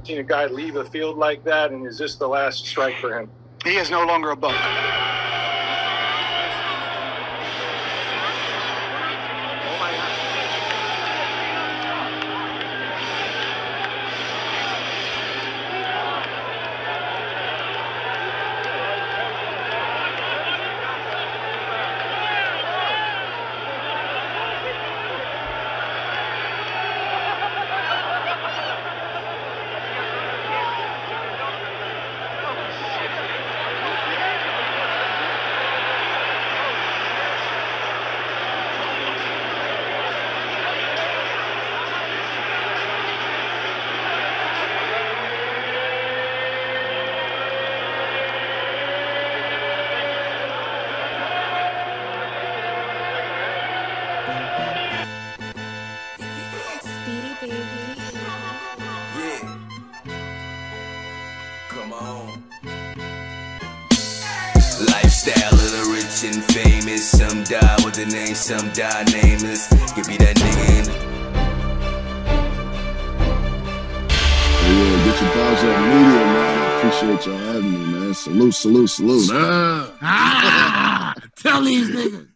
seen a guy leave a field like that, and is this the last strike for him? He is no longer a buck. Lifestyle of the rich and famous. Some die with the name, some die nameless. Give me that nigga in. Hey, yo, get your pals on media, man. I appreciate y'all having me, man. Salute, salute, salute. Tell these niggas.